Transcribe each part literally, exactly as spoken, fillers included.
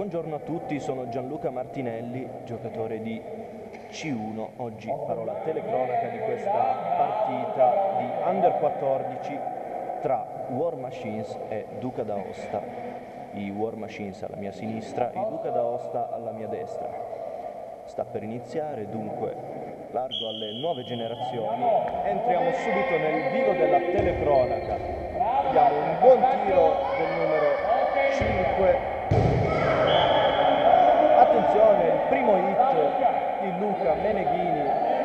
Buongiorno a tutti, sono Gianluca Martinelli, giocatore di C uno. Oggi farò la telecronaca di questa partita di Under quattordici tra War Machines e Duca d'Aosta. I War Machines alla mia sinistra, i Duca d'Aosta alla mia destra. Sta per iniziare, dunque largo alle nuove generazioni. Entriamo subito nel vivo della telecronaca. Abbiamo un buon tiro del numero cinque. Attenzione, il primo hit di Luca Meneghini.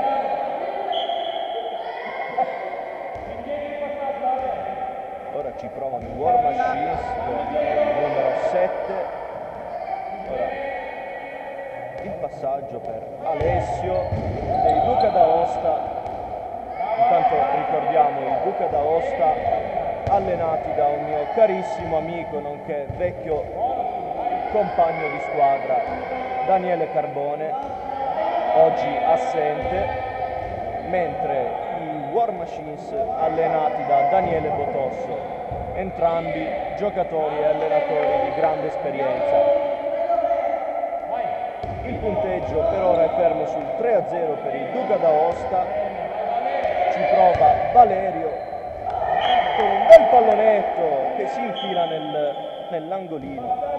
Ora ci provano i War Machines con il numero sette. Ora il passaggio per Alessio dei Duca d'Aosta. Intanto ricordiamo i Duca d'Aosta allenati da un mio carissimo amico nonché vecchio compagno di squadra, Daniele Carbone, oggi assente, mentre i War Machines allenati da Daniele Botosso, entrambi giocatori e allenatori di grande esperienza. Il punteggio per ora è fermo sul tre a zero per il Duca d'Aosta. Ci prova Valerio con un bel pallonetto che si infila nel, nell'angolino.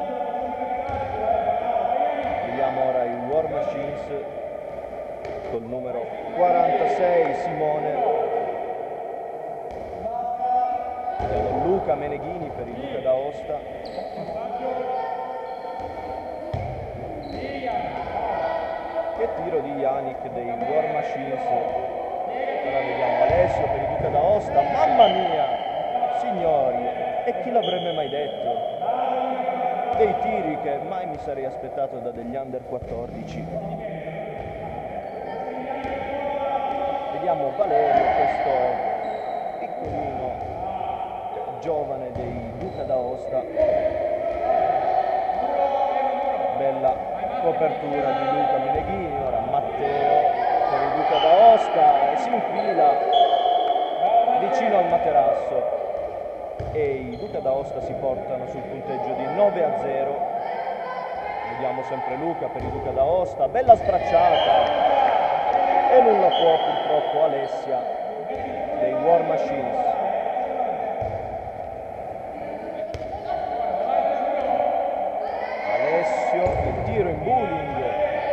Vediamo ora i War Machines col numero quarantasei Simone, con Luca Meneghini per il Duca d'Aosta. Che tiro di Yannick dei War Machines. Ora vediamo Alessio per il Duca d'Aosta. Mamma mia, signori, e chi l'avrebbe mai detto? Dei tiri che mai mi sarei aspettato da degli Under quattordici. Vediamo Valerio, questo piccolino giovane dei Duca d'Aosta. Bella copertura di Luca Meneghini. Ora Matteo per il Duca d'Aosta e si infila vicino al materasso. E i Duca d'Aosta si portano sul punteggio di nove a zero. Vediamo sempre Luca per i Duca d'Aosta, bella stracciata e non la può purtroppo Alessia dei War Machines. Alessio, il tiro in bowling,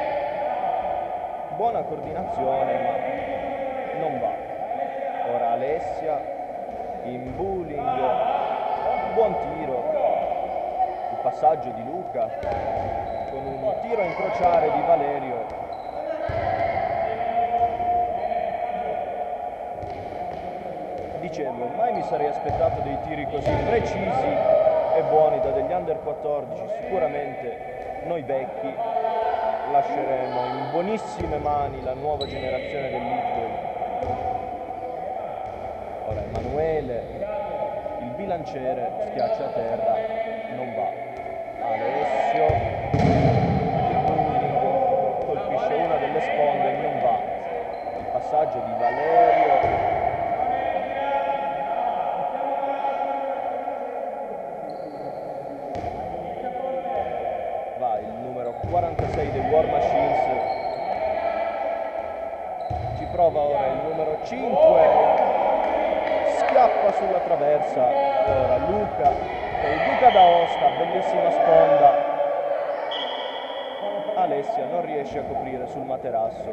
buona coordinazione ma non va. Ora Alessia in bowling, buon tiro, il passaggio di Luca con un tiro a incrociare di Valerio. Dicevo, mai mi sarei aspettato dei tiri così precisi e buoni da degli Under quattordici. Sicuramente noi vecchi lasceremo in buonissime mani la nuova generazione dell'Hitway. Ora Emanuele, il bilanciere, schiaccia a terra, non va. Alessio, il bowling, colpisce una delle sponde e non va. Il passaggio di Valerio. Va il numero quarantasei dei War Machines. Ci prova ora il numero cinque. Schiappa sulla traversa. Ora Luca per il Duca d'Aosta, bellissima sponda. Alessia non riesce a coprire sul materasso.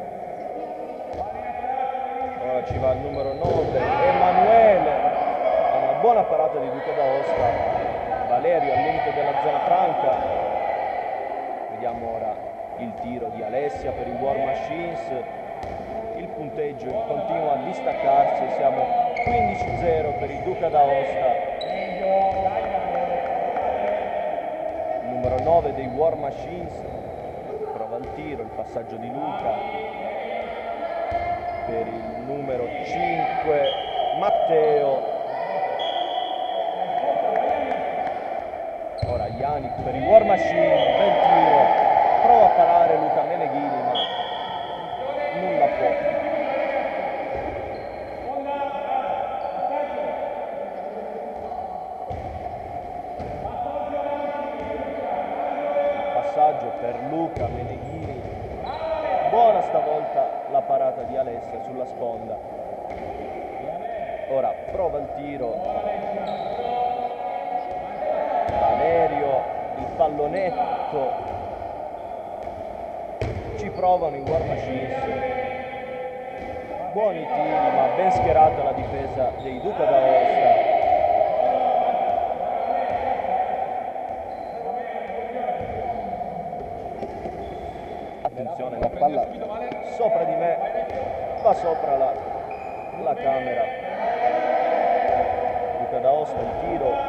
Ora ci va il numero nove, Emanuele. Una buona parata di Duca d'Aosta. Valerio al limite della zona franca. Vediamo ora il tiro di Alessia per i War Machines. Il punteggio continua a distaccarsi, siamo quindici a zero per il Duca d'Aosta. Il numero nove dei War Machines prova il tiro, il passaggio di Luca per il numero cinque Matteo. Ora Yannick per i War Machines, bel tiro, prova a parare Luca Meneghini ma non la può. per Luca Meneghini. Buona stavolta la parata di Alessia sulla sponda. Ora prova il tiro Valerio, il pallonetto, ci provano i War Machines. Buoni tiri, ma ben schierata la difesa dei Duca d'Aosta. Attenzione, la palla sopra di me, va sopra la, la camera. Duca d'Aosta, il tiro.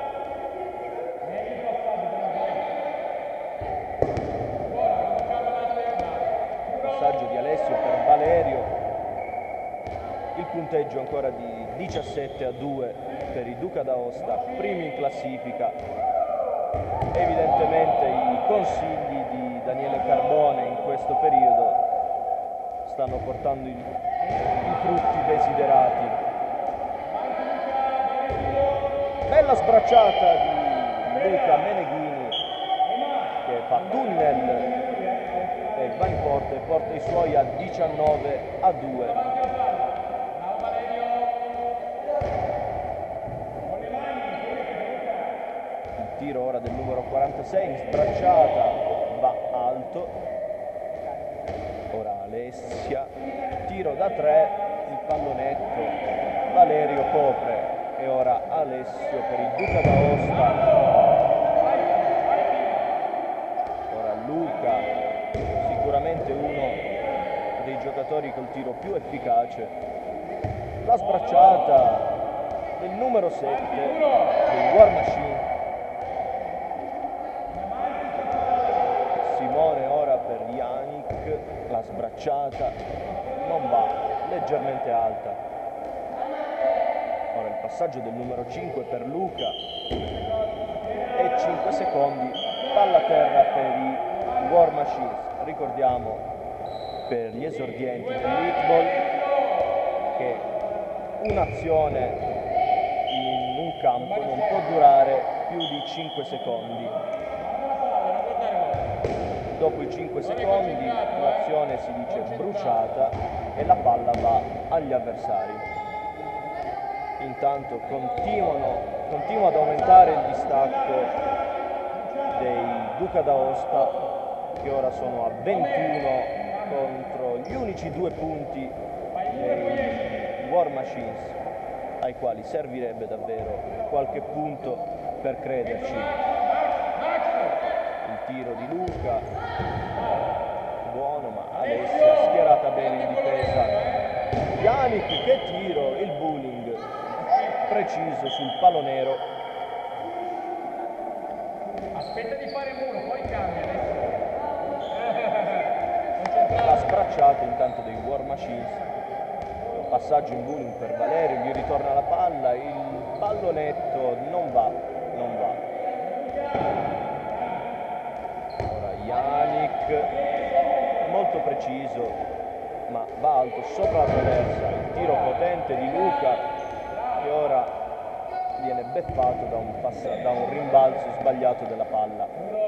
Passaggio di Alessio per Valerio. Il punteggio ancora di diciassette a due per i Duca d'Aosta, primi in classifica. Evidentemente i consigli di Daniele Carbone in questo periodo stanno portando i, i frutti desiderati. Bella sbracciata di Luca Meneghini che fa tunnel e va in porta e porta i suoi a diciannove a due. Tiro ora del numero quarantasei in sbracciata, va alto. Ora Alessia, tiro da tre, il pallonetto, Valerio copre e ora Alessio per il Duca d'Aosta. Ora Luca, sicuramente uno dei giocatori col tiro più efficace. La sbracciata del numero sette dei War Machine. Simone ora per Yannick, la sbracciata non va, leggermente alta. Ora il passaggio del numero cinque per Luca e cinque secondi, palla a terra per i War Machines. Ricordiamo per gli esordienti dell'Hitball che un'azione in un campo non può durare più di cinque secondi. Dopo i cinque secondi l'azione si dice bruciata e la palla va agli avversari. Intanto continuano, continua ad aumentare il distacco dei Duca d'Aosta che ora sono a ventuno contro gli unici due punti dei War Machines, ai quali servirebbe davvero qualche punto per crederci. Tiro di Luca, buono, ma Alessia schierata bene in difesa. Yannick, che tiro, il bowling preciso sul palo nero. Aspetta di fare muro, poi cambia. La sbracciata intanto dei War Machines. Passaggio in bowling per Valerio, gli ritorna la palla, il pallonetto non va, non va. Yannick, molto preciso, ma va alto sopra la traversa. Il tiro potente di Luca che ora viene beffato da un, da un rimbalzo sbagliato della palla.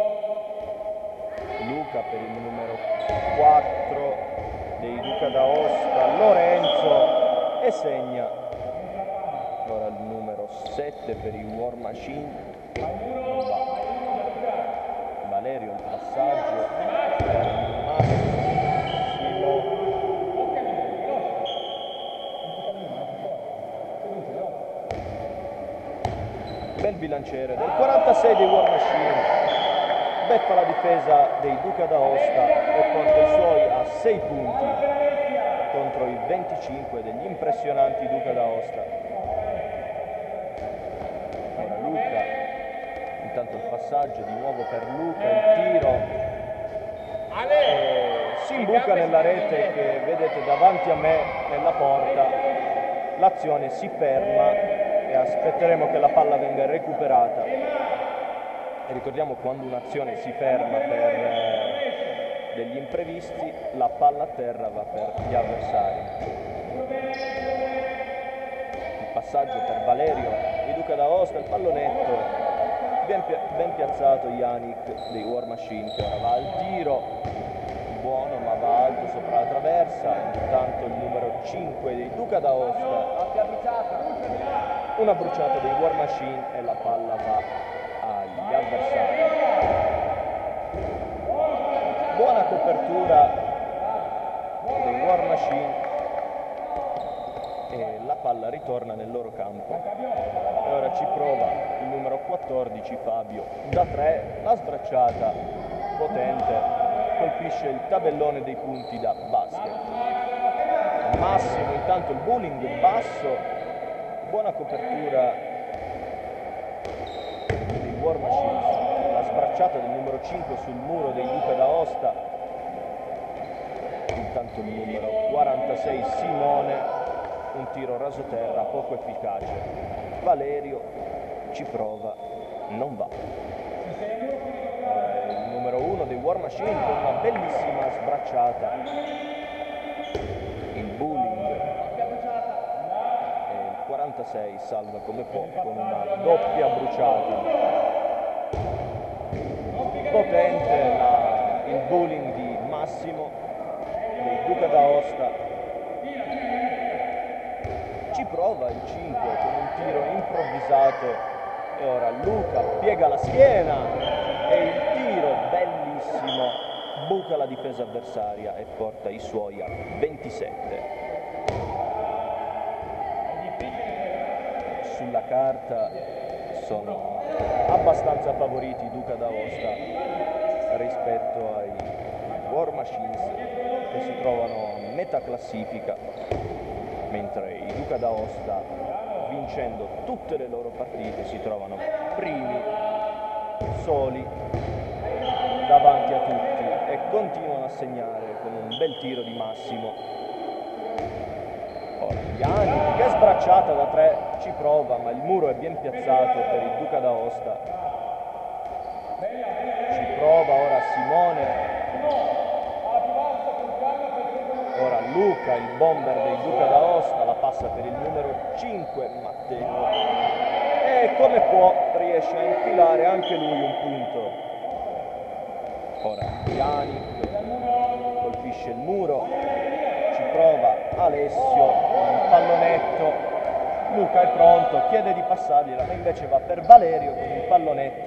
Luca per il numero quattro dei Duca d'Aosta, Lorenzo, e segna. Ora il numero sette per i War Machine, non va. Valerio il passaggio per Massimo. Bel bilanciere del quarantasei dei War Machine, beffa la difesa dei Duca d'Aosta e porta i suoi a sei punti contro i venticinque degli impressionanti Duca d'Aosta. Ora Luca, intanto il passaggio di nuovo per Luca, il tiro e si imbuca nella rete che vedete davanti a me nella porta. L'azione si ferma e aspetteremo che la palla venga recuperata. E ricordiamo, quando un'azione si ferma per eh, degli imprevisti, la palla a terra va per gli avversari. Il passaggio per Valerio, i Duca d'Aosta, il pallonetto ben, ben piazzato Yannick dei War Machine, che ora va al tiro, buono ma va alto sopra la traversa. Intanto il numero cinque dei Duca d'Aosta, una bruciata dei War Machine e la palla va agli avversari. Buona copertura dei War Machine e la palla ritorna nel loro campo. E ora ci prova il numero quattordici Fabio da tre, la sbracciata potente colpisce il tabellone dei punti da basket. Massimo intanto il bowling basso, buona copertura dei War Machines, la sbracciata del numero cinque sul muro dei Duca d'Aosta. Intanto il numero quarantasei Simone, un tiro rasoterra poco efficace. Valerio ci prova, non va. Ora il numero uno dei War Machine con una bellissima sbracciata, il bowling, e il quarantasei salva come può con una doppia bruciata. Potente la, il bowling di Massimo dei Duca d'Aosta. Ci prova il cinque con un tiro improvvisato e ora Luca piega la schiena e il tiro bellissimo buca la difesa avversaria e porta i suoi a ventisette. Sulla carta sono abbastanza favoriti i Duca d'Aosta rispetto ai War Machines, che si trovano a metà classifica, mentre i Duca d'Aosta, vincendo tutte le loro partite, si trovano primi, soli, davanti a tutti, e continuano a segnare con un bel tiro di Massimo. Ora Yannick, che sbracciata da tre, ci prova, ma il muro è ben piazzato per il Duca d'Aosta. Ci prova ora Simone. Ora Luca, il bomber dei Duca d'Aosta, la passa per il numero cinque Matteo e come può riesce a infilare anche lui un punto. Ora Yannick colpisce il muro, ci prova Alessio, un pallonetto. Luca è pronto, chiede di passargliela, ma invece va per Valerio con il pallonetto.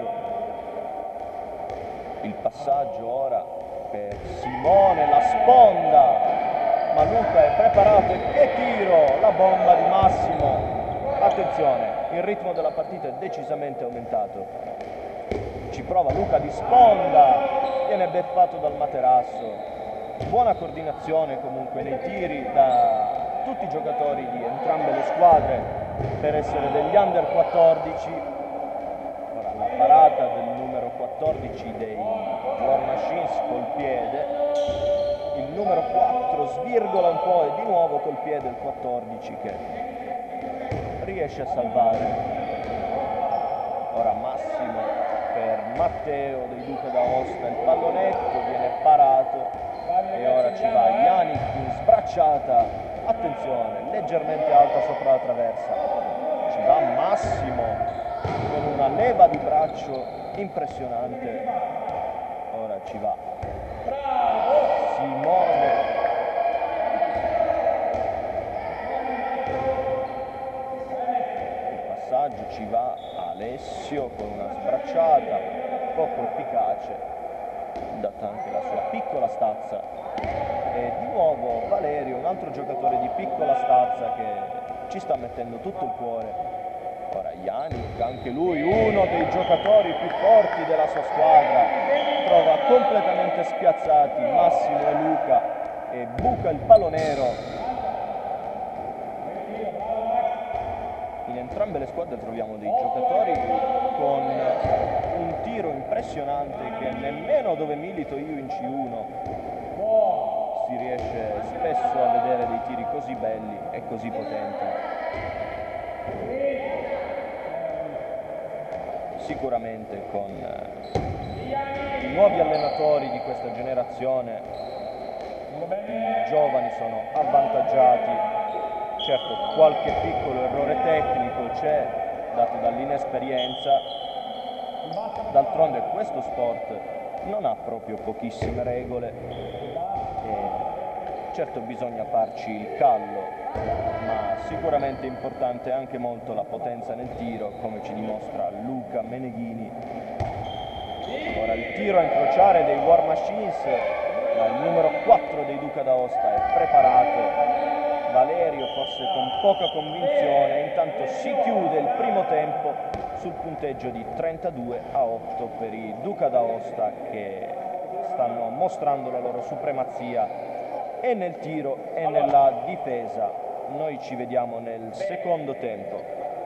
Il passaggio ora per Simone, la sponda. Ma Luca è preparato e che tiro, la bomba di Massimo. Attenzione, il ritmo della partita è decisamente aumentato. Ci prova Luca di sponda, viene beffato dal materasso. Buona coordinazione comunque nei tiri da tutti i giocatori di entrambe le squadre per essere degli under quattordici. Ora la parata del numero quattordici dei War Machines col piede. Il numero quattro svirgola un po' e di nuovo col piede il quattordici che riesce a salvare. Ora Massimo per Matteo dei Duca d'Aosta, il pallonetto viene parato e ora ci va Yannick in sbracciata, attenzione, leggermente alta sopra la traversa. Ci va Massimo con una leva di braccio impressionante. Ora ci va Simone, il passaggio ci va Alessio con una sbracciata poco efficace, data anche la sua piccola stazza, e di nuovo Valerio, un altro giocatore di piccola stazza che ci sta mettendo tutto il cuore. Ora Yannick, anche lui uno dei giocatori più forti della sua squadra, trova completamente spiazzati Massimo e Luca e buca il palo nero. In entrambe le squadre troviamo dei giocatori con un tiro impressionante che nemmeno dove milito io in C uno si riesce spesso a vedere dei tiri così belli e così potenti. Sicuramente con i nuovi allenatori di questa generazione i giovani sono avvantaggiati. Certo, qualche piccolo errore tecnico c'è dato dall'inesperienza, D'altronde questo sport non ha proprio pochissime regole e certo bisogna farci il callo, ma sicuramente è importante anche molto la potenza nel tiro, come ci dimostra Luca Meneghini. Ora il tiro a incrociare dei War Machines, ma il numero quattro dei Duca d'Aosta è preparato. Valerio forse con poca convinzione, intanto si chiude il primo tempo sul punteggio di trentadue a otto per i Duca d'Aosta, che stanno mostrando la loro supremazia e nel tiro e nella difesa. Noi ci vediamo nel secondo tempo.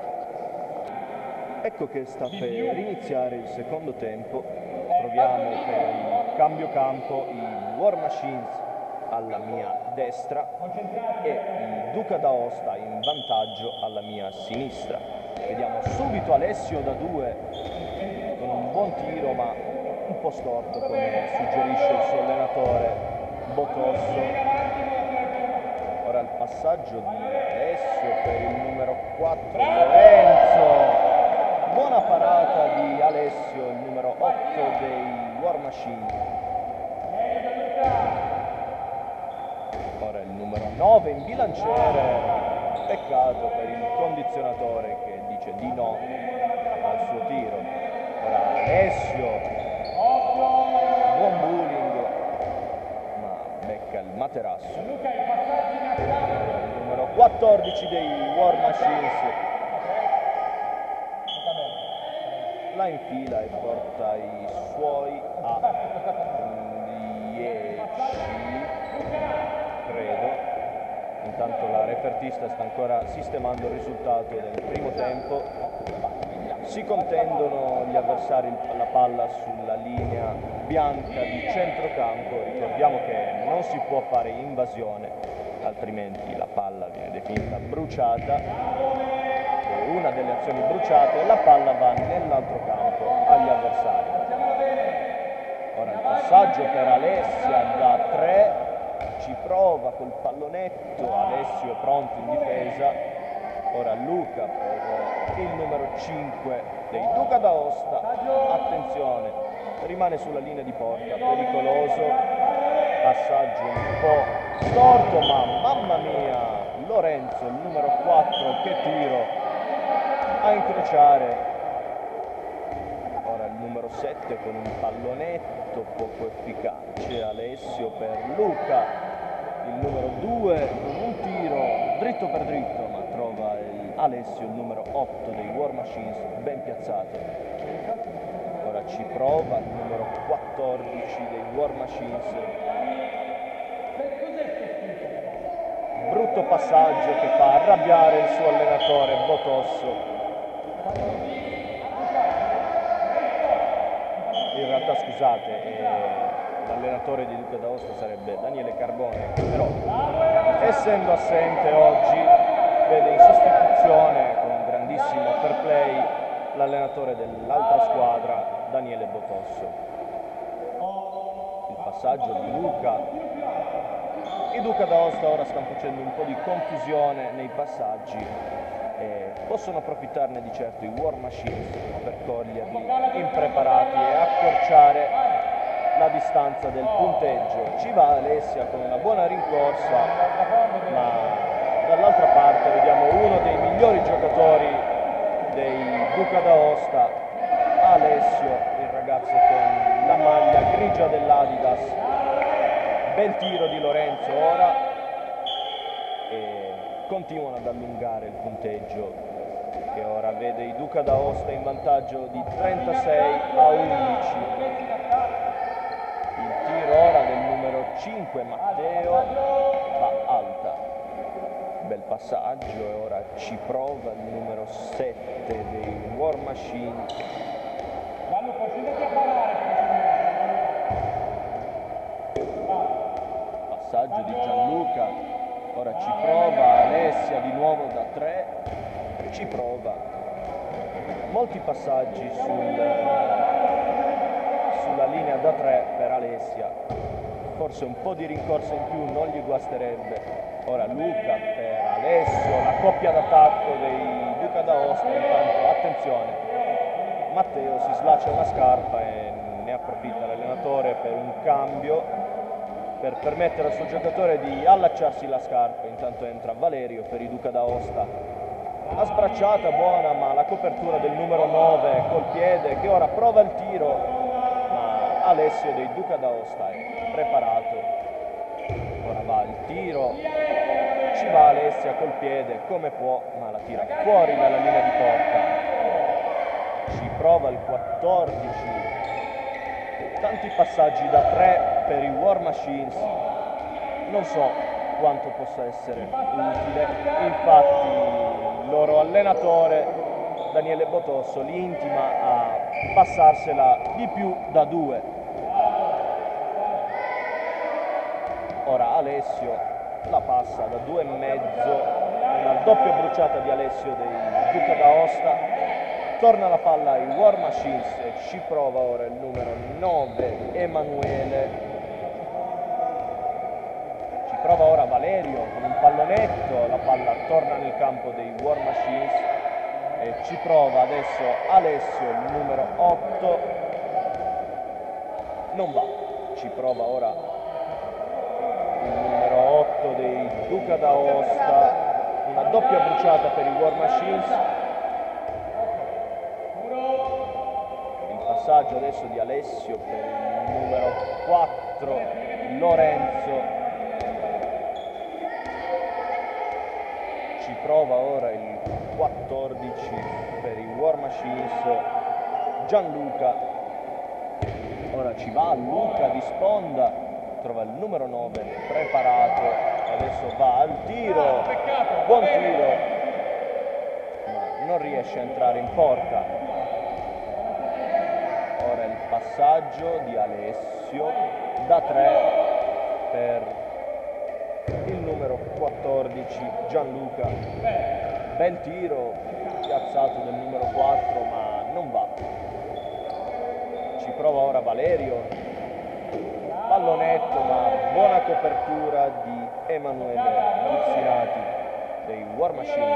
Ecco che sta per iniziare il secondo tempo. Troviamo per il cambio campo i War Machines alla mia destra e i Duca d'Aosta in vantaggio alla mia sinistra. Vediamo subito Alessio da due con un buon tiro, ma un po' storto, come suggerisce il suo allenatore Botosso. Ora il passaggio di Alessio per il numero quattro Lorenzo. Buona parata di Alessio, il numero otto dei War Machine. Ora il numero nove in bilanciere. Peccato per il condizionatore che dice di no al suo tiro. Ora Alessio, buon bowling, ma becca il materasso. Il numero quattordici dei War Machines la infila e porta i suoi a dieci, credo. Intanto la refertista sta ancora sistemando il risultato del primo tempo. Si contendono gli avversari la palla sulla linea bianca di centrocampo. Ricordiamo che non si può fare invasione, altrimenti la palla viene definita bruciata. Una delle azioni bruciate e la palla va nell'altro campo agli avversari. Ora il passaggio per Alessia da tre, ci prova col pallonetto, Alessio è pronto in difesa. Ora Luca per il numero cinque dei Duca d'Aosta, attenzione, rimane sulla linea di porta, pericoloso, passaggio un po' storto, ma mamma mia, Lorenzo, il numero quattro, che tiro a incrociare. Ora il numero sette con un pallonetto poco efficace, Alessio per Luca, il numero due con un tiro dritto per dritto, ma trova il Alessio, il numero otto dei War Machines, ben piazzato. Ora ci prova il numero quattordici dei War Machines. Brutto passaggio che fa arrabbiare il suo allenatore Botosso. In realtà, scusate, eh, l'allenatore di Duca d'Aosta sarebbe Daniele Carbone, che però, essendo assente oggi, vede in sostituzione con un grandissimo fair play l'allenatore dell'altra squadra, Daniele Botosso. Il passaggio di Luca. I Duca d'Aosta ora stanno facendo un po' di confusione nei passaggi. E possono approfittarne di certo i War Machines per coglierli impreparati e accorciare la distanza del punteggio. Ci va Alessia con una buona rincorsa, ma dall'altra parte vediamo uno dei migliori giocatori dei Duca d'Aosta, Alessio, il ragazzo con la maglia grigia dell'Adidas. Bel tiro di Lorenzo ora e continuano ad allungare il punteggio, che ora vede i Duca d'Aosta in vantaggio di trentasei a undici. Il tiro ora del numero cinque Matteo va alta. Bel passaggio e ora ci prova il numero sette dei War Machine. Passaggio di Gianluca, ora ci prova Alessia di nuovo da tre, ci prova. Molti passaggi sul, sulla linea da tre per Alessia, forse un po' di rincorsa in più non gli guasterebbe. Ora Luca per Alessio, la coppia d'attacco dei Duca d'Aosta, intanto attenzione, Matteo si slaccia una scarpa e ne approfitta l'allenatore per un cambio, per permettere al suo giocatore di allacciarsi la scarpa. Intanto entra Valerio per i Duca d'Aosta. La sbracciata buona, ma la copertura del numero nove col piede, che ora prova il tiro, ma Alessio dei Duca d'Aosta è preparato. Ora va il tiro, ci va Alessia col piede come può, ma la tira fuori dalla linea di porta. Ci prova il quattordici. Tanti passaggi da tre per i War Machines, non so quanto possa essere utile. Infatti il loro allenatore Daniele Botosso li intima a passarsela di più da due. Ora Alessio la passa da due e mezzo, una doppia bruciata di Alessio dei Duca d'Aosta. Torna la palla ai War Machines e ci prova ora il numero nove Emanuele. Ci prova ora Valerio con un pallonetto, la palla torna nel campo dei War Machines e ci prova adesso Alessio, il numero otto. Non va. Ci prova ora il numero otto dei Duca d'Aosta, una doppia bruciata per i War Machines. Passaggio adesso di Alessio per il numero quattro Lorenzo. Ci prova ora il quattordici per i War Machines Gianluca. Ora ci va Luca di sponda, trova il numero nove preparato, adesso va al tiro, buon tiro, ma non riesce a entrare in porta. Ora il passaggio di Alessio da tre per il numero quattordici Gianluca. Bel tiro piazzato del numero quattro, ma non va. Ci prova ora Valerio. Pallonetto, ma buona copertura di Emanuele Buzzinati dei War Machines.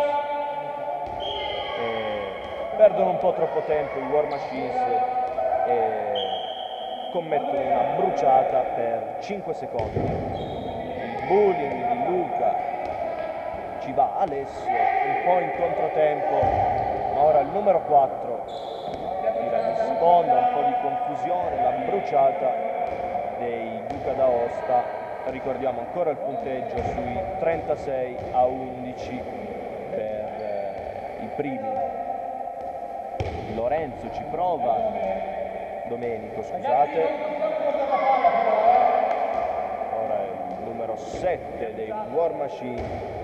E perdono un po' troppo tempo i War Machines e commettono una bruciata per cinque secondi. Il bullying di Luca, ci va Alessio un po' in controtempo, ma ora il numero quattro tira di sponda, un po' di confusione, la bruciata dei Duca d'Aosta. Ricordiamo ancora il punteggio sui trentasei a undici per eh, i primi. Lorenzo ci prova, Domenico, scusate. Ora il numero sette dei War Machine.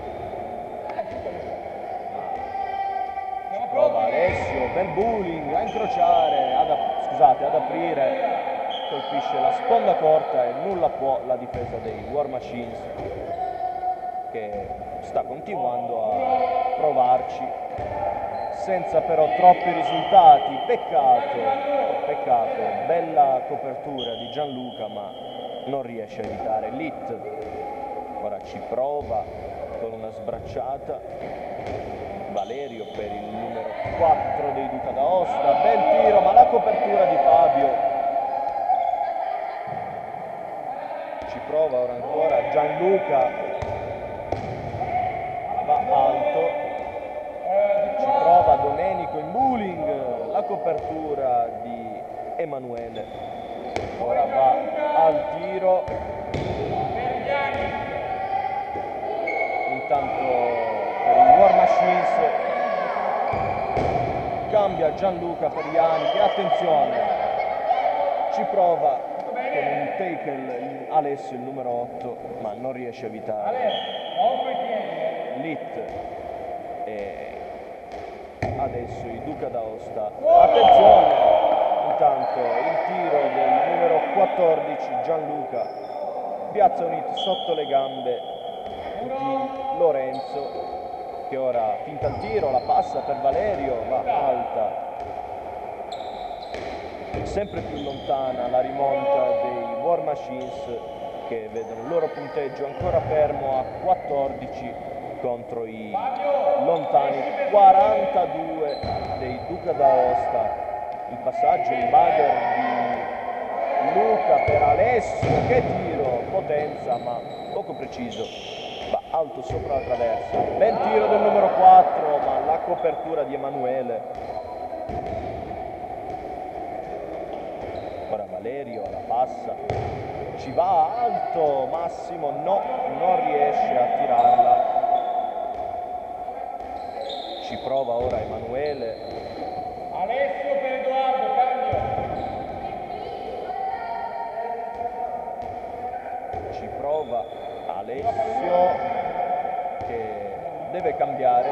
Ci prova Alessio, bel bullying, a incrociare, ad, scusate, ad aprire, colpisce la sponda corta e nulla può la difesa dei War Machines, che sta continuando a provarci, senza però troppi risultati. Peccato, peccato, bella copertura di Gianluca, ma non riesce a evitare l'hit. Ora ci prova con una sbracciata Valerio per il numero quattro dei Duca d'Aosta, bel tiro, ma la copertura di Fabio. Ci prova ora ancora Gianluca, va alto. Ci prova Domenico in bullying, la copertura di Emanuele. Ora va al tiro. Intanto per i War Machines cambia Gianluca per Iani, che attenzione, ci prova con un tackle Alessio, il numero otto, ma non riesce a evitare l'hit. E adesso i Duca d'Aosta, attenzione, intanto il tiro del numero quattordici Gianluca piazza un hit sotto le gambe di Lorenzo, che ora finta il tiro, la passa per Valerio, va alta, sempre più lontana la rimonta dei War Machines, che vedono il loro punteggio ancora fermo a quattordici contro i lontani quarantadue dei Duca d'Aosta. il passaggio, il bagger di Luca per Alessio, che tiro, potenza ma poco preciso, va alto sopra la traversa, bel tiro del numero quattro, ma la copertura di Emanuele. Ora Valerio la passa, ci va alto, Massimo no, non riesce a tirarla, ci prova ora Emanuele. Alessio per Edoardo, cambio. Ci prova Alessio che deve cambiare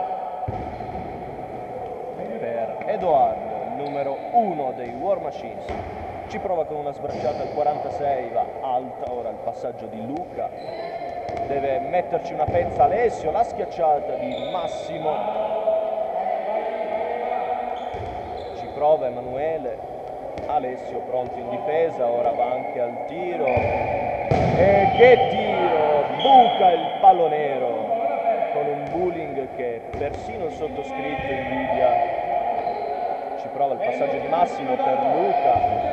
per Edoardo, il numero uno dei War Machines. Ci prova con una sbracciata al quarantasei, va alta, ora il passaggio di Luca, deve metterci una pezza Alessio, la schiacciata di Massimo, ci prova Emanuele, Alessio pronto in difesa, ora va anche al tiro, e che tiro, buca il palo nero, con un bowling che persino il sottoscritto invidia. Ci prova il passaggio di Massimo per Luca.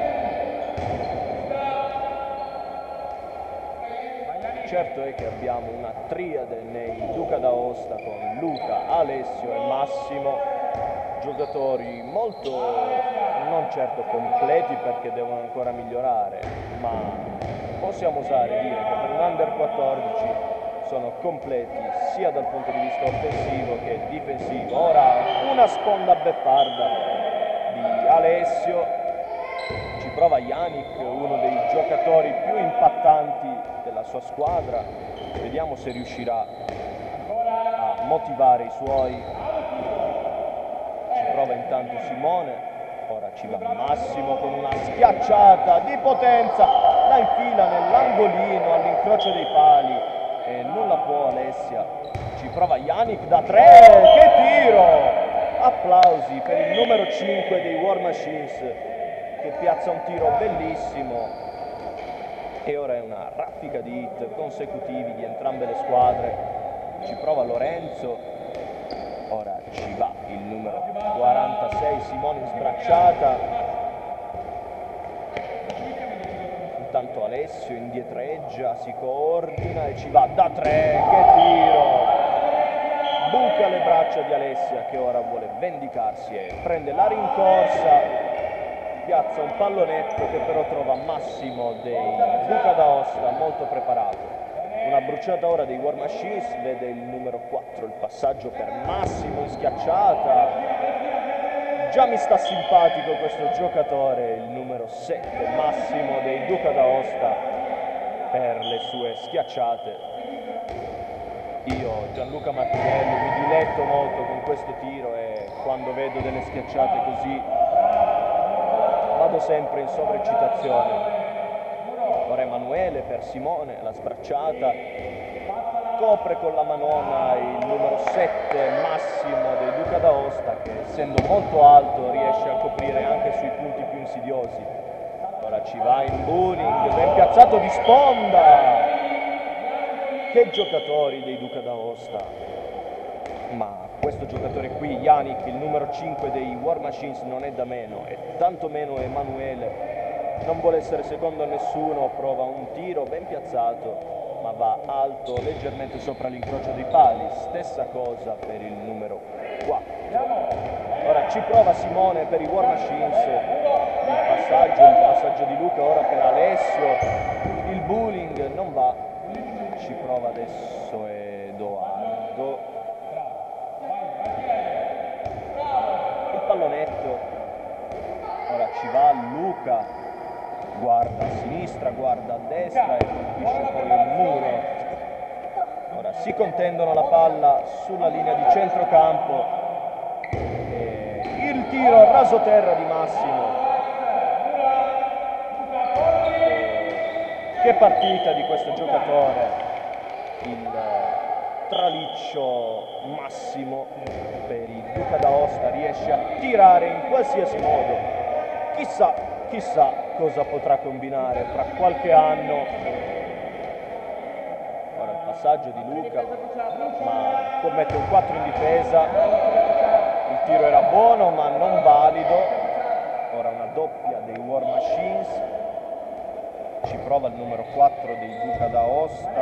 Certo è che abbiamo una triade nei Duca d'Aosta con Luca, Alessio e Massimo, giocatori molto, non certo completi perché devono ancora migliorare, ma possiamo osare dire che per un under quattordici sono completi sia dal punto di vista offensivo che difensivo. Ora una sponda beffarda di Alessio, ci prova Yannick, uno dei giocatori più impattanti della sua squadra, vediamo se riuscirà a motivare i suoi. Ci prova intanto Simone, ora ci va Massimo con una schiacciata di potenza, la infila nell'angolino all'incrocio dei pali e non la può Alessia. Ci prova Yannick da tre, che tiro! Applausi per il numero cinque dei War Machines che piazza un tiro bellissimo. E ora è una raffica di hit consecutivi di entrambe le squadre. Ci prova Lorenzo, ora ci va il numero quarantasei Simone in sbracciata, intanto Alessio indietreggia, si coordina e ci va da tre, che tiro, buca le braccia di Alessia che ora vuole vendicarsi e prende la rincorsa, piazza un pallonetto che però trova Massimo dei Duca d'Aosta molto preparato. Una bruciata ora dei War Machines, vede il numero quattro, il passaggio per Massimo in schiacciata. Già mi sta simpatico questo giocatore, il numero sette, Massimo dei Duca d'Aosta, per le sue schiacciate. Io, Gianluca Martinelli, mi diletto molto con questo tiro e quando vedo delle schiacciate così vado sempre in sovraeccitazione. Ora Emanuele per Simone, la sbracciata, copre con la manona il numero sette Massimo dei Duca d'Aosta che essendo molto alto riesce a coprire anche sui punti più insidiosi. Ora ci va in bowling, ben piazzato di sponda, che giocatori dei Duca d'Aosta, ma questo giocatore qui, Yannick, il numero cinque dei War Machines, non è da meno, e tanto meno Emanuele. Non vuole essere secondo a nessuno, prova un tiro ben piazzato, ma va alto, leggermente sopra l'incrocio dei pali. Stessa cosa per il numero quattro. Ora ci prova Simone per i War Machines, il passaggio, il passaggio di Luca ora per Alessio, il bowling non va, ci prova adesso Edoardo. Il pallonetto, ora ci va Luca. Guarda a sinistra, guarda a destra e colpisce poi il muro. Ora si contendono la palla sulla linea di centrocampo. E il tiro a rasoterra di Massimo. E che partita di questo giocatore. Il traliccio Massimo per i Duca d'Aosta riesce a tirare in qualsiasi modo. Chissà, chissà cosa potrà combinare fra qualche anno. Ora il passaggio di Luca, ma commette un quattro in difesa, il tiro era buono ma non valido. ora una doppia dei War Machines, ci prova il numero quattro dei Duca d'Aosta,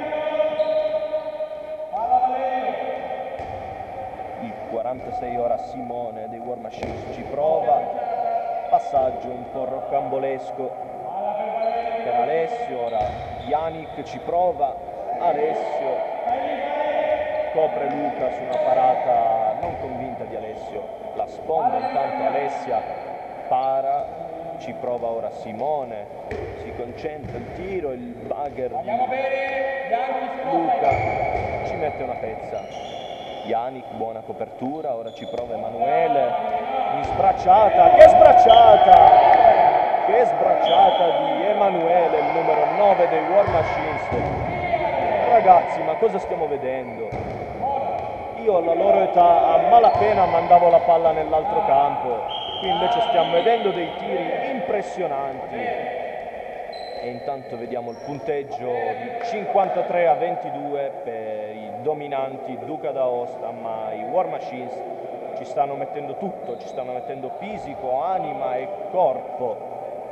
il quarantasei ora Simone dei War Machines ci prova, passaggio un po' rocambolesco per Alessio, ora Yannick ci prova, Alessio copre Luca su una parata non convinta di Alessio, la sponda intanto Alessia, para, ci prova ora Simone, si concentra il tiro, il bugger di Luca ci mette una pezza, Yannick buona copertura, ora ci prova Emanuele, in sbracciata, che sbracciata, che sbracciata di Emanuele, il numero nove dei War Machines. Ragazzi, ma cosa stiamo vedendo? Io alla loro età a malapena mandavo la palla nell'altro campo, qui invece stiamo vedendo dei tiri impressionanti e intanto vediamo il punteggio di cinquantatré a ventidue per i dominanti Duca d'Aosta, ma i War Machines ci stanno mettendo tutto, ci stanno mettendo fisico, anima e corpo.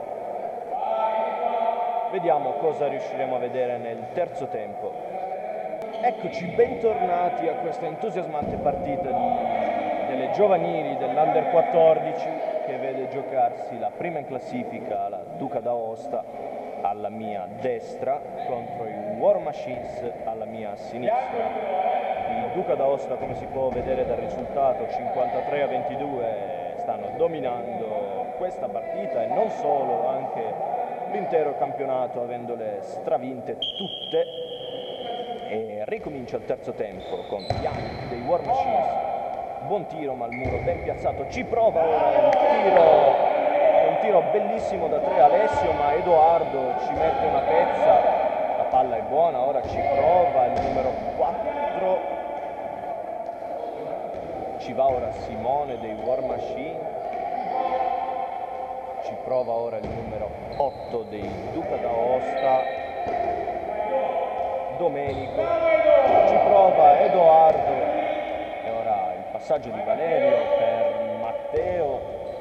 Vediamo cosa riusciremo a vedere nel terzo tempo. Eccoci, bentornati a questa entusiasmante partita di, delle giovanili dell'Under quattordici che vede giocarsi la prima in classifica, la Duca d'Aosta, alla mia destra contro i War Machines alla mia sinistra. I Duca d'Aosta, come si può vedere dal risultato, cinquantatré a ventidue, stanno dominando questa partita e non solo, anche l'intero campionato avendole stravinte tutte. E ricomincia il terzo tempo con Yannick dei War Machines, buon tiro ma il muro ben piazzato, ci prova ora un tiro, un tiro bellissimo da tre Alessio, ma Edoardo ci mette una pezza, la palla è buona, ora ci prova il numero quattro, ci va ora Simone dei War Machines, ci prova ora il numero otto dei Duca d'Aosta, Domenico, ci prova Edoardo e ora il passaggio di Valerio per Matteo,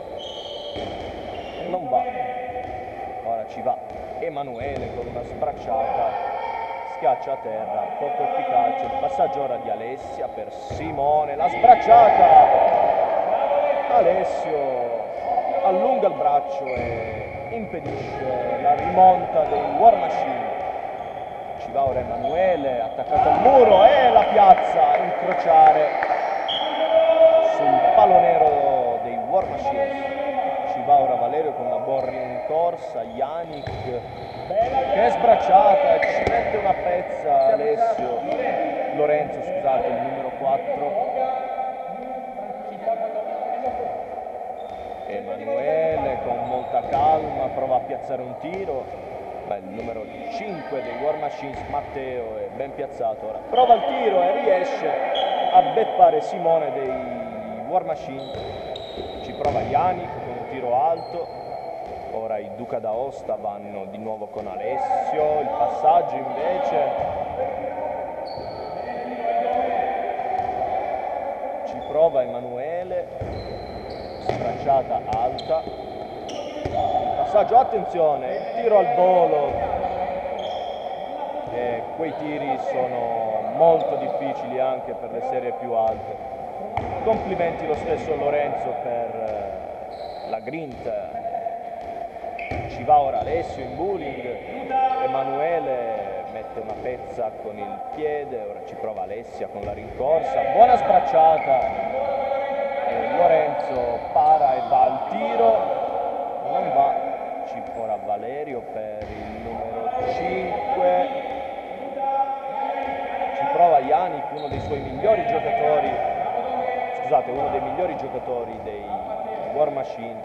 non va, ora ci va Emanuele con una sbracciata, schiaccia a terra, poco efficace, il passaggio ora di Alessia per Simone, la sbracciata, Alessio allunga il braccio e impedisce la rimonta dei War Machine. Ci va ora Emanuele, attaccato al muro e la piazza, incrociare sul palo nero dei War Machines. Ci va ora Valerio con una buona rincorsa, Yannick che è sbracciata, ci mette una pezza Alessio, Lorenzo scusate, il numero quattro. Emanuele con molta calma prova a piazzare un tiro. Beh, il numero cinque dei War Machines, Matteo, è ben piazzato ora. Prova il tiro e riesce a beppare Simone dei War Machines. Ci prova Yannick con un tiro alto. Ora i Duca d'Aosta vanno di nuovo con Alessio. Il passaggio invece. Ci prova Emanuele. Sbracciata alta. Passaggio, attenzione, il tiro al volo, e quei tiri sono molto difficili anche per le serie più alte. Complimenti lo stesso Lorenzo per la grinta. Ci va ora Alessio in bowling, Emanuele mette una pezza con il piede, ora ci prova Alessia con la rincorsa, buona sbracciata, e Lorenzo para e va al tiro, non va. Ci ora Valerio per il numero cinque, ci prova Yannick, uno dei suoi migliori giocatori, scusate, uno dei migliori giocatori dei War Machine.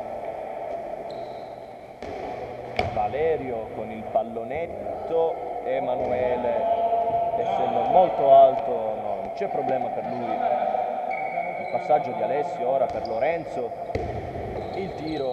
Valerio con il pallonetto, Emanuele essendo molto alto non c'è problema per lui. Il passaggio di Alessio ora per Lorenzo, il tiro.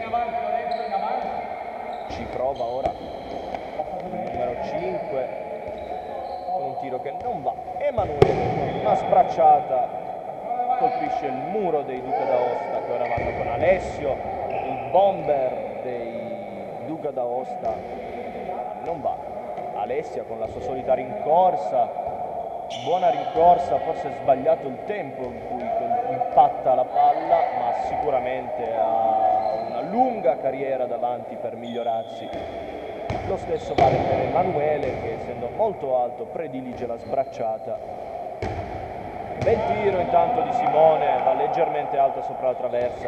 Ci prova ora il numero cinque con un tiro che non va. Emanuele con una sbracciata colpisce il muro dei Duca d'Aosta, che ora vanno con Alessio, il bomber dei Duca d'Aosta non va. Alessia con la sua solita rincorsa, buona rincorsa, forse è sbagliato il tempo in cui impatta la palla, ma sicuramente ha una lunga carriera davanti per migliorarsi. Lo stesso vale per Emanuele, che essendo molto alto predilige la sbracciata. Bel tiro intanto di Simone, va leggermente alto sopra la traversa.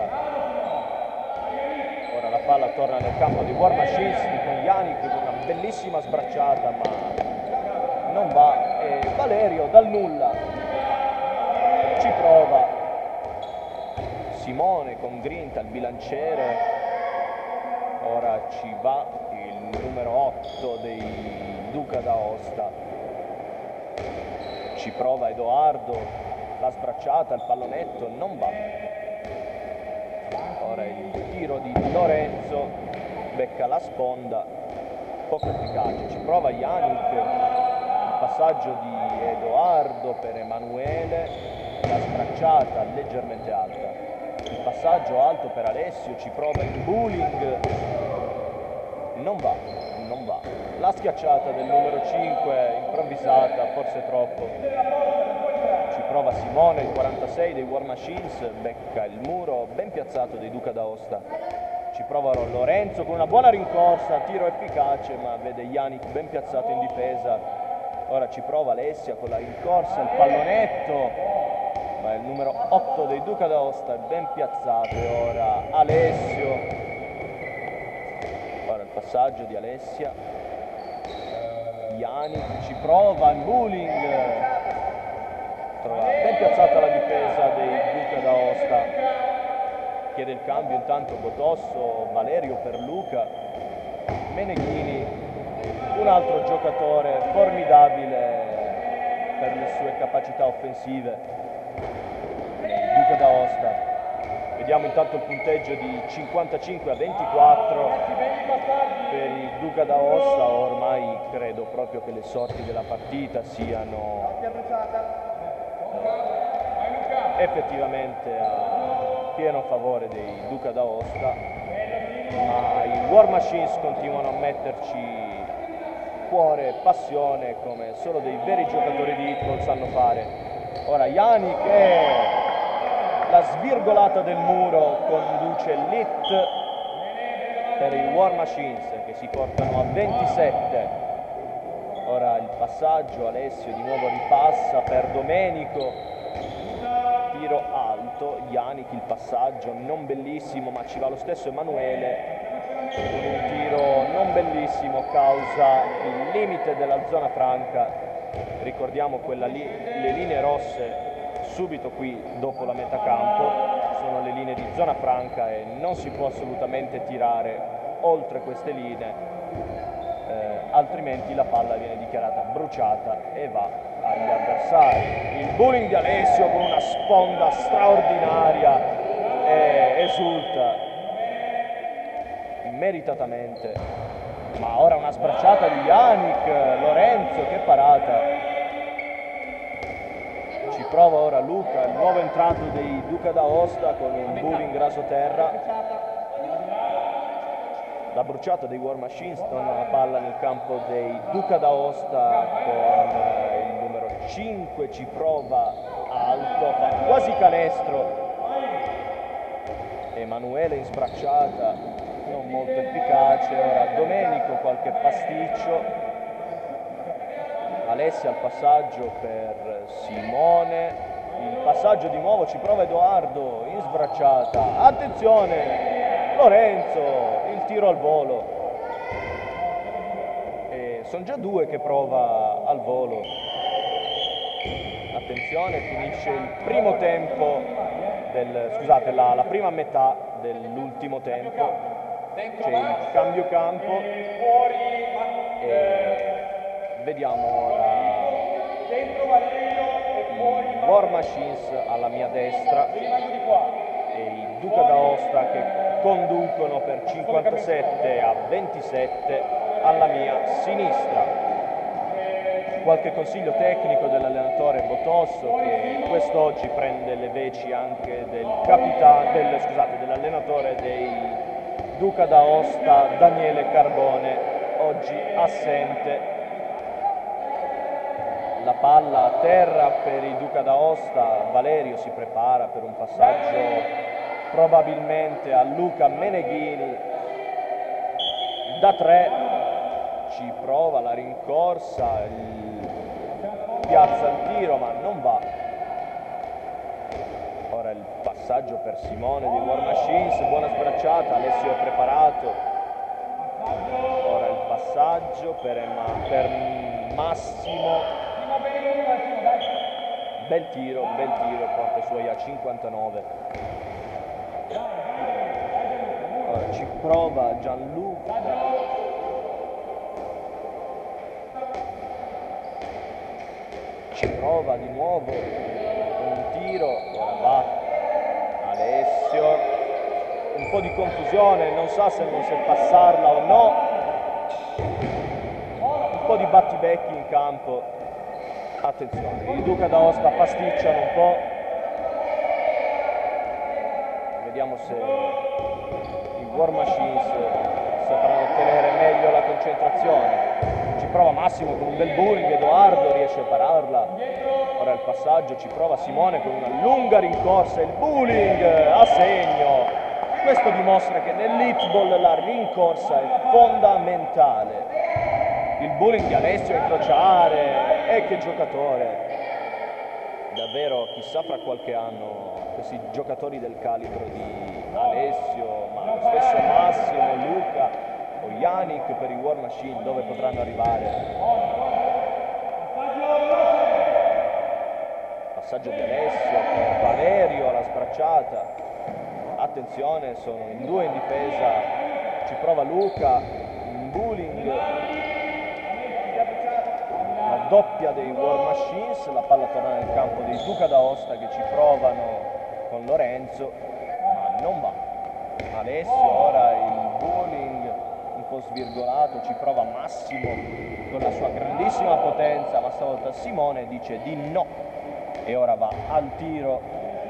Ora la palla torna nel campo di War Machines con Yannick con una bellissima sbracciata, ma non va. E Valerio dal nulla ci prova. Simone con grinta, il bilanciere. Ora ci va il numero otto dei Duca d'Aosta. Ci prova Edoardo, la sbracciata, il pallonetto, non va. Ora il tiro di Lorenzo, becca la sponda, poco efficace. Ci prova Yannick, il passaggio di Edoardo per Emanuele, la sbracciata leggermente alta. Il passaggio alto per Alessio, ci prova il bowling, non va, non va. La schiacciata del numero cinque, improvvisata, forse troppo. Ci prova Simone, il quarantasei dei War Machines, becca il muro ben piazzato dei Duca d'Aosta. Ci prova Lorenzo con una buona rincorsa, tiro efficace, ma vede Yannick ben piazzato in difesa. Ora ci prova Alessia con la rincorsa, il pallonetto. Ma il numero otto dei Duca d'Aosta è ben piazzato. E ora Alessio. Ora il passaggio di Alessia. Yannick ci prova il bowling. Trova ben piazzata la difesa dei Duca d'Aosta. Chiede il cambio intanto Botosso, Valerio per Luca. Meneghini, un altro giocatore formidabile per le sue capacità offensive. Duca d'Aosta. Vediamo intanto il punteggio di cinquantacinque a ventiquattro per il Duca d'Aosta. Ormai credo proprio che le sorti della partita siano eh, effettivamente a pieno favore dei Duca d'Aosta, ma i War Machines continuano a metterci cuore e passione come solo dei veri giocatori di Hitball sanno fare. Ora Yannick e la svirgolata del muro conduce l'hit per i War Machines, che si portano a ventisette. Ora il passaggio, Alessio di nuovo ripassa per Domenico, tiro alto, Yannick il passaggio non bellissimo, ma ci va lo stesso Emanuele con un tiro non bellissimo, causa il limite della zona franca. Ricordiamo quella lì, le linee rosse subito qui dopo la metà campo sono le linee di zona franca e non si può assolutamente tirare oltre queste linee, eh, altrimenti la palla viene dichiarata bruciata e va agli avversari. Il bowling di Alessio con una sponda straordinaria e esulta meritatamente, ma ora una sbracciata di Yannick, Lorenzo, che parata. Ci prova ora Luca, il nuovo entrato dei Duca d'Aosta con un bowling raso terra. La bruciata dei War Machines, torna la palla nel campo dei Duca d'Aosta con il numero cinque, ci prova alto, fa quasi canestro. Emanuele in sbracciata, non molto efficace. Ora Domenico, qualche pasticcio. Alessia al passaggio per Simone, il passaggio di nuovo, ci prova Edoardo in sbracciata, attenzione Lorenzo, il tiro al volo, e sono già due che prova al volo. Attenzione, finisce il primo tempo del, scusate, la, la prima metà dell'ultimo tempo, c'è il cambio campo e vediamo ora i War Machines alla mia destra e i Duca d'Aosta che conducono per cinquantasette a ventisette alla mia sinistra. qualche consiglio tecnico dell'allenatore Botosso, che quest'oggi prende le veci anche del capitano, del, scusate, dell'allenatore dei Duca d'Aosta, Daniele Carbone, oggi assente. La palla a terra per i Duca d'Aosta, Valerio si prepara per un passaggio probabilmente a Luca Meneghini da tre, ci prova la rincorsa, il... piazza il tiro ma non va. Ora il passaggio per Simone di War Machines, buona sbracciata, Alessio è preparato. Ora il passaggio per, Emma... per Massimo. Bel tiro, bel tiro, porta i suoi a cinquantanove. Ora ci prova Gianluca. Ci prova di nuovo con un tiro, ora va Alessio. Un po' di confusione, non sa se non se passarla o no. Un po' di battibecchi in campo. Attenzione, i Duca d'Aosta pasticciano un po'. Vediamo se i War Machines sapranno tenere meglio la concentrazione. Ci prova Massimo con un bel bullying, Edoardo riesce a pararla. Ora il passaggio, ci prova Simone con una lunga rincorsa, il bullying a segno. Questo dimostra che nell'hitball la rincorsa è fondamentale. Il bullying di Alessio a incrociare, e che giocatore! Davvero, chissà fra qualche anno questi giocatori del calibro di Alessio, ma lo stesso Massimo, Luca o Yannick per i War Machine dove potranno arrivare. Passaggio di Alessio per Valerio, la sbracciata. Attenzione, sono in due in difesa, ci prova Luca, un bullying. La doppia dei War Machines, la palla torna nel campo dei Duca d'Aosta che ci provano con Lorenzo, ma non va. Alessio, ora il bowling un po' svirgolato, ci prova Massimo con la sua grandissima potenza, ma stavolta Simone dice di no e ora va al tiro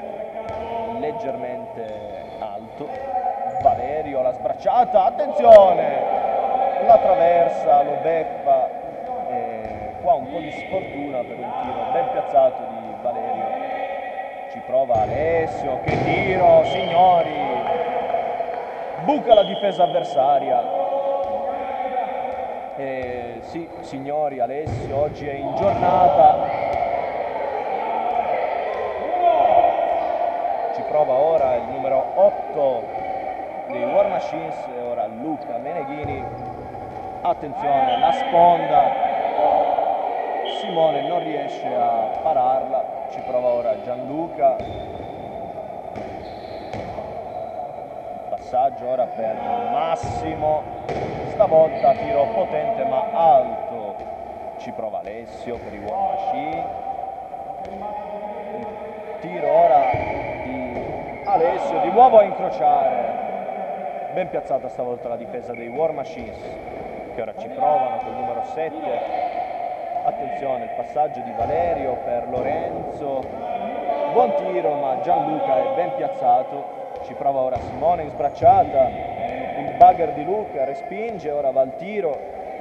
leggermente alto. Valerio, la sbracciata, attenzione, la traversa, lo beffa. Qua un po' di sfortuna per un tiro ben piazzato di Valerio. Ci prova Alessio, che tiro, signori! Buca la difesa avversaria. E sì, signori, Alessio oggi è in giornata. Ci prova ora il numero otto dei War Machines e ora Luca Meneghini. Attenzione, la sponda. Simone non riesce a pararla, ci prova ora Gianluca. Passaggio ora per Massimo, stavolta tiro potente ma alto, ci prova Alessio per i War Machine. Tiro ora di Alessio, di nuovo a incrociare, ben piazzata stavolta la difesa dei War Machines, che ora ci provano col numero sette. Attenzione, il passaggio di Valerio per Lorenzo, buon tiro ma Gianluca è ben piazzato, ci prova ora Simone in sbracciata, il bugger di Luca respinge, ora va al tiro,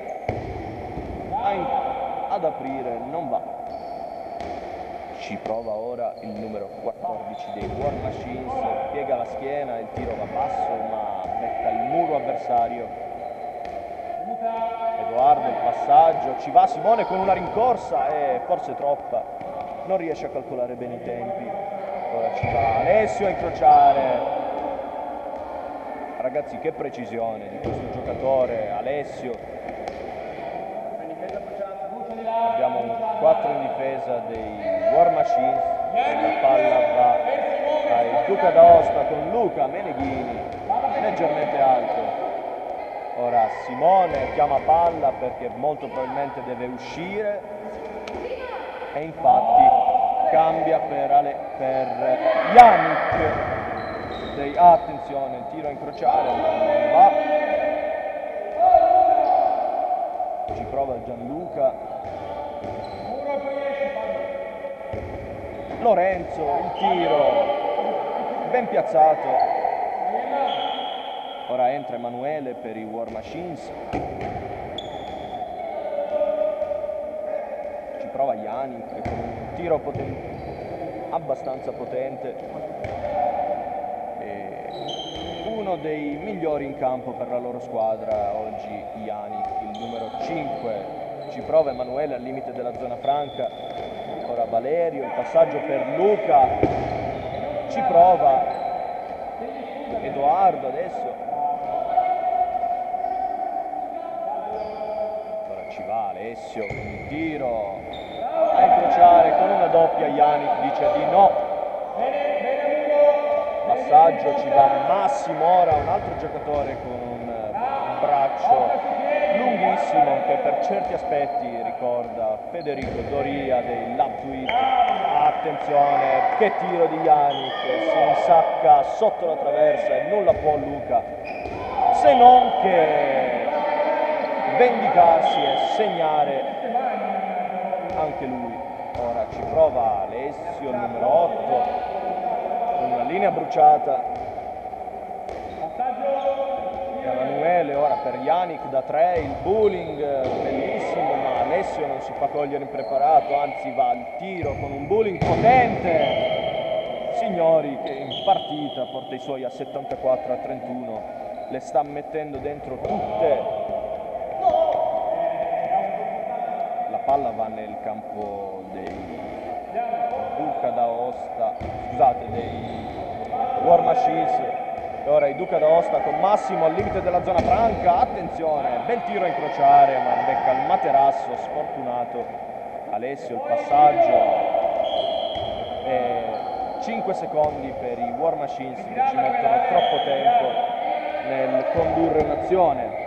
ad aprire, non va. Ci prova ora il numero quattordici dei War Machines, piega la schiena, il tiro va basso ma becca il muro avversario. Edoardo il passaggio, ci va Simone con una rincorsa e forse troppa, non riesce a calcolare bene i tempi. Ora ci va Alessio a incrociare. Ragazzi, che precisione di questo giocatore Alessio. Abbiamo un quattro in difesa dei War Machines e la palla va ai Duca d'Aosta con Luca Meneghini leggermente alto. Ora Simone chiama palla perché molto probabilmente deve uscire e infatti cambia per, Ale, per Yannick. Dei, ah, attenzione, il tiro a incrociare ma non va. Ci prova Gianluca. Lorenzo, il tiro ben piazzato. Ora entra Emanuele per i War Machines. Ci prova Yannick con un tiro potente, abbastanza potente. E uno dei migliori in campo per la loro squadra oggi, Yannick, il numero cinque. Ci prova Emanuele al limite della zona franca. Ora Valerio, il passaggio per Luca. Ci prova Edoardo adesso. Ora ci va Alessio, il tiro a incrociare con una doppia. Yannick dice di no. Passaggio, ci va Massimo, ora un altro giocatore con un braccio lunghissimo che per certi aspetti ricorda Federico Doria dei Love to It. Attenzione, che tiro di Yannick, si insacca sotto la traversa e nulla può Luca se non che vendicarsi e segnare anche lui. Ora ci prova Alessio, il numero otto, una linea bruciata. Emanuele ora per Yannick da tre, il bowling bellissimo, ma Alessio non si fa cogliere impreparato, anzi va al tiro con un bowling potente. Signori, che in partita porta i suoi a settantaquattro a trentuno, le sta mettendo dentro tutte. La palla va nel campo dei Duca d'Aosta, scusate, dei War Machines. E ora i Duca d'Aosta con Massimo al limite della zona franca. Attenzione, bel tiro a incrociare, ma becca il materasso, sfortunato. Alessio, il passaggio. E cinque secondi per i War Machines che ci mettono troppo tempo nel condurre un'azione.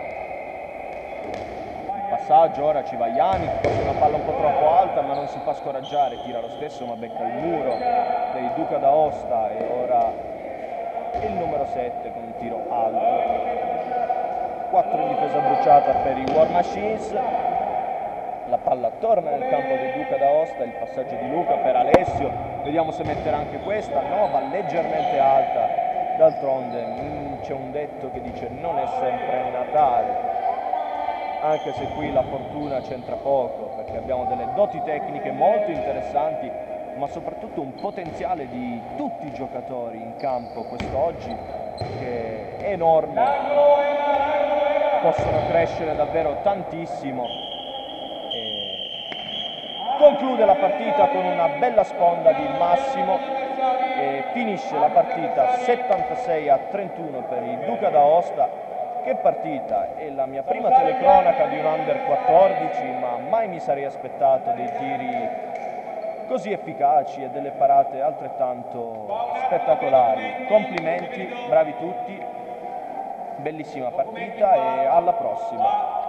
Passaggio, ora ci va Yannick, forse una palla un po' troppo alta ma non si fa scoraggiare, tira lo stesso ma becca il muro dei Duca d'Aosta. E ora il numero sette con un tiro alto. quattro in difesa bruciata per i War Machines. La palla torna nel campo dei Duca d'Aosta, il passaggio di Luca per Alessio, vediamo se metterà anche questa. No, va leggermente alta. D'altronde mm, c'è un detto che dice non è sempre Natale, anche se qui la fortuna c'entra poco, perché abbiamo delle doti tecniche molto interessanti, ma soprattutto un potenziale di tutti i giocatori in campo quest'oggi che è enorme, possono crescere davvero tantissimo. E conclude la partita con una bella sponda di Massimo e finisce la partita settantasei a trentuno per i Duca d'Aosta. Che partita, è la mia prima telecronaca di un under quattordici, ma mai mi sarei aspettato dei tiri così efficaci e delle parate altrettanto spettacolari. Complimenti, bravi tutti, bellissima partita e alla prossima.